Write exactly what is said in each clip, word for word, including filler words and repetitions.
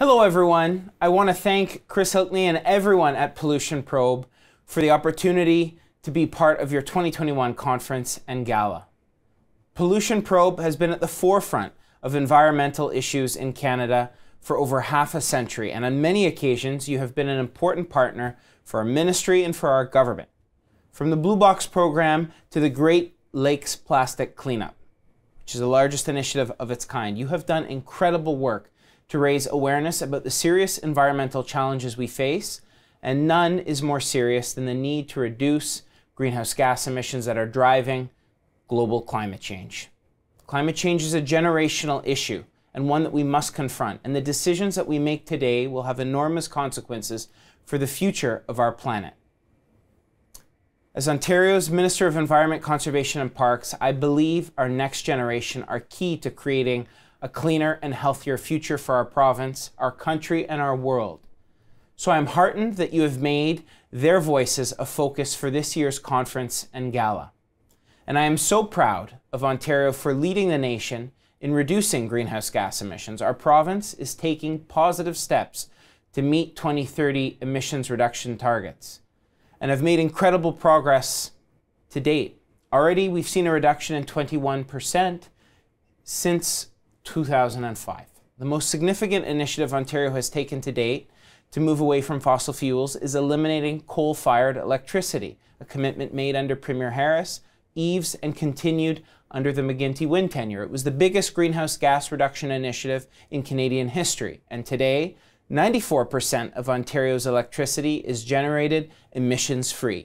Hello everyone. I want to thank Chris Hilkney and everyone at Pollution Probe for the opportunity to be part of your twenty twenty-one conference and gala. Pollution Probe has been at the forefront of environmental issues in Canada for over half a century, and on many occasions you have been an important partner for our ministry and for our government. From the Blue Box program to the Great Lakes Plastic Cleanup, which is the largest initiative of its kind, you have done incredible work to raise awareness about the serious environmental challenges we face, and none is more serious than the need to reduce greenhouse gas emissions that are driving global climate change. Climate change is a generational issue and one that we must confront, and the decisions that we make today will have enormous consequences for the future of our planet. As Ontario's Minister of Environment, Conservation and Parks, I believe our next generation are key to creating a cleaner and healthier future for our province, our country, and our world. So I'm heartened that you have made their voices a focus for this year's conference and gala. And I am so proud of Ontario for leading the nation in reducing greenhouse gas emissions. Our province is taking positive steps to meet twenty thirty emissions reduction targets and have made incredible progress to date. Already we've seen a reduction in twenty-one percent since two thousand five. The most significant initiative Ontario has taken to date to move away from fossil fuels is eliminating coal-fired electricity, a commitment made under Premier Harris, Eves, and continued under the McGuinty Wind tenure. It was the biggest greenhouse gas reduction initiative in Canadian history, and today, ninety-four percent of Ontario's electricity is generated emissions-free.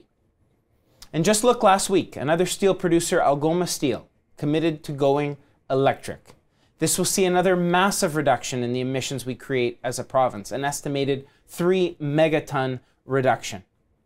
And just look last week, another steel producer, Algoma Steel, committed to going electric. This will see another massive reduction in the emissions we create as a province, an estimated three megaton reduction.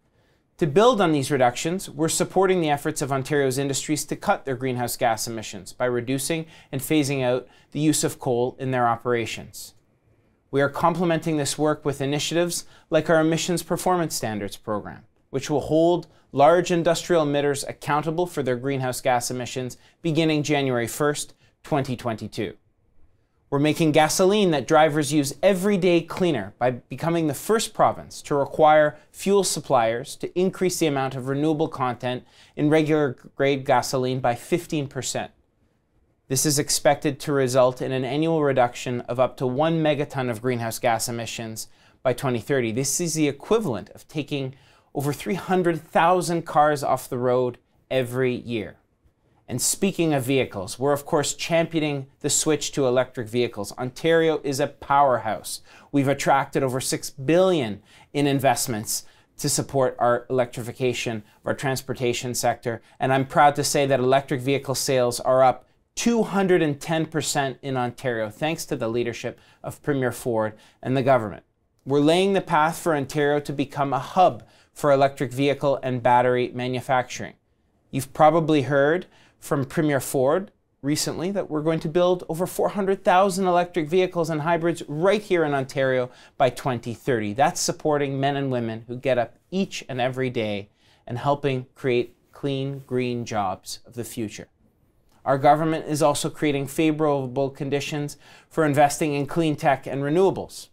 To build on these reductions, we're supporting the efforts of Ontario's industries to cut their greenhouse gas emissions by reducing and phasing out the use of coal in their operations. We are complementing this work with initiatives like our Emissions Performance Standards program, which will hold large industrial emitters accountable for their greenhouse gas emissions beginning January first, twenty twenty-two. We're making gasoline that drivers use every day cleaner by becoming the first province to require fuel suppliers to increase the amount of renewable content in regular grade gasoline by fifteen percent. This is expected to result in an annual reduction of up to one megaton of greenhouse gas emissions by twenty thirty. This is the equivalent of taking over three hundred thousand cars off the road every year. And speaking of vehicles, we're of course championing the switch to electric vehicles. Ontario is a powerhouse. We've attracted over six billion dollars in investments to support our electrification of our transportation sector. And I'm proud to say that electric vehicle sales are up two hundred ten percent in Ontario, thanks to the leadership of Premier Ford and the government. We're laying the path for Ontario to become a hub for electric vehicle and battery manufacturing. You've probably heard from Premier Ford recently that we're going to build over four hundred thousand electric vehicles and hybrids right here in Ontario by twenty thirty. That's supporting men and women who get up each and every day and helping create clean, green jobs of the future. Our government is also creating favorable conditions for investing in clean tech and renewables.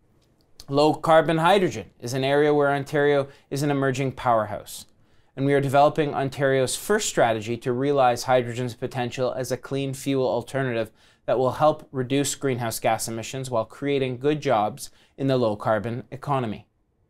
Low carbon hydrogen is an area where Ontario is an emerging powerhouse. And we are developing Ontario's first strategy to realize hydrogen's potential as a clean fuel alternative that will help reduce greenhouse gas emissions while creating good jobs in the low-carbon economy.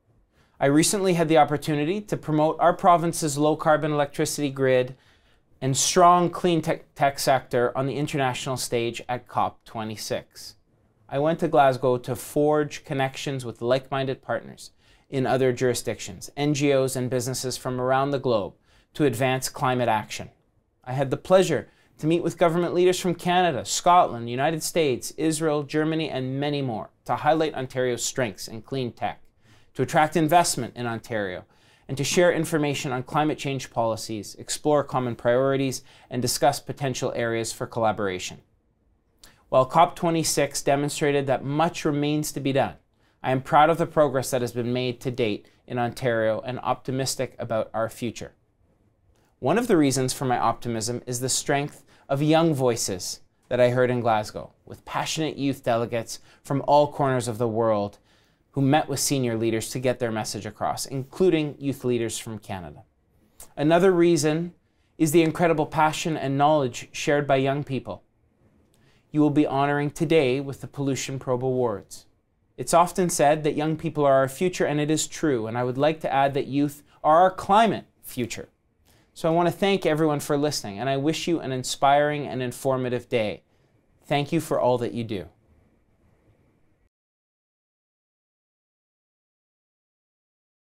I recently had the opportunity to promote our province's low-carbon electricity grid and strong clean tech, tech sector on the international stage at COP twenty-six. I went to Glasgow to forge connections with like-minded partners in other jurisdictions, N G Os and businesses from around the globe to advance climate action. I had the pleasure to meet with government leaders from Canada, Scotland, United States, Israel, Germany, and many more to highlight Ontario's strengths in clean tech, to attract investment in Ontario, and to share information on climate change policies, explore common priorities, and discuss potential areas for collaboration. While COP twenty-six demonstrated that much remains to be done, I am proud of the progress that has been made to date in Ontario and optimistic about our future. One of the reasons for my optimism is the strength of young voices that I heard in Glasgow, with passionate youth delegates from all corners of the world who met with senior leaders to get their message across, including youth leaders from Canada. Another reason is the incredible passion and knowledge shared by young people. You will be honoring today with the Pollution Probe Awards. It's often said that young people are our future, and it is true, and I would like to add that youth are our climate future. So I want to thank everyone for listening, and I wish you an inspiring and informative day. Thank you for all that you do.